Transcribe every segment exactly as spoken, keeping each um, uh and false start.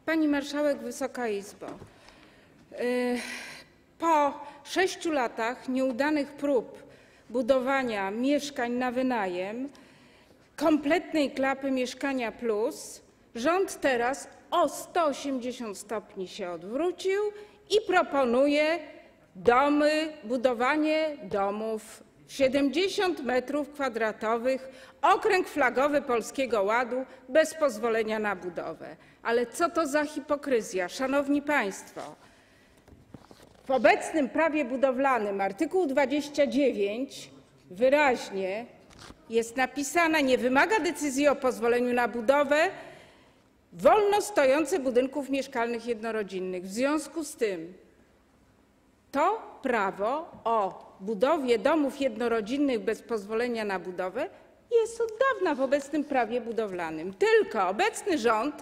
Pani Marszałek, Wysoka Izbo! Po sześciu latach nieudanych prób budowania mieszkań na wynajem, kompletnej klapy Mieszkania Plus, rząd teraz o sto osiemdziesiąt stopni się odwrócił i proponuje domy, budowanie domów siedemdziesiąt metrów kwadratowych, okręg flagowy Polskiego Ładu bez pozwolenia na budowę. Ale co to za hipokryzja, szanowni państwo? W obecnym prawie budowlanym artykuł dwadzieścia dziewięć wyraźnie jest napisane: nie wymaga decyzji o pozwoleniu na budowę wolno stojące budynków mieszkalnych jednorodzinnych. W związku z tym to prawo o budowie domów jednorodzinnych bez pozwolenia na budowę jest od dawna w obecnym prawie budowlanym. Tylko obecny rząd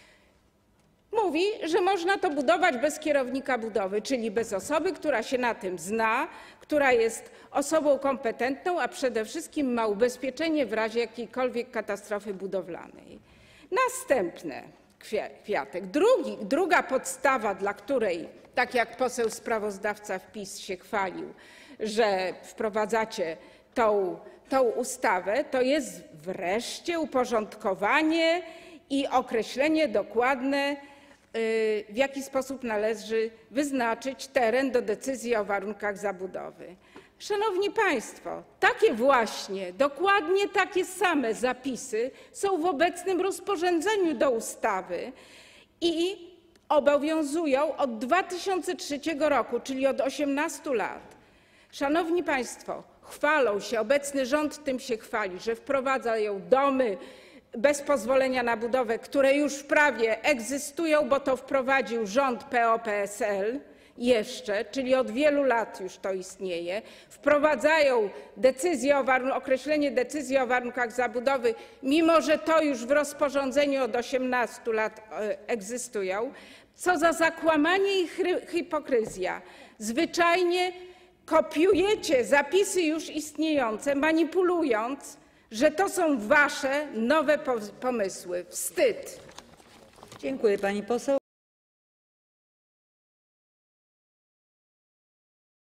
mówi, że można to budować bez kierownika budowy, czyli bez osoby, która się na tym zna, która jest osobą kompetentną, a przede wszystkim ma ubezpieczenie w razie jakiejkolwiek katastrofy budowlanej. Następny kwiatek. Drugi, druga podstawa, dla której, tak jak poseł sprawozdawca w PiS się chwalił, że wprowadzacie tą, tą ustawę, to jest wreszcie uporządkowanie i określenie dokładne, w jaki sposób należy wyznaczyć teren do decyzji o warunkach zabudowy. Szanowni państwo, takie właśnie, dokładnie takie same zapisy są w obecnym rozporządzeniu do ustawy i obowiązują od dwa tysiące trzeciego roku, czyli od osiemnastu lat. Szanowni państwo, chwalą się, obecny rząd tym się chwali, że wprowadzają domy bez pozwolenia na budowę, które już w prawie egzystują, bo to wprowadził rząd P O P S L jeszcze, czyli od wielu lat już to istnieje. Wprowadzają decyzję o określenie decyzji o warunkach zabudowy, mimo że to już w rozporządzeniu od osiemnastu lat egzystują. Co za zakłamanie i hipokryzja. Zwyczajnie kopiujecie zapisy już istniejące, manipulując, że to są wasze nowe pomysły. Wstyd. Dziękuję, pani poseł.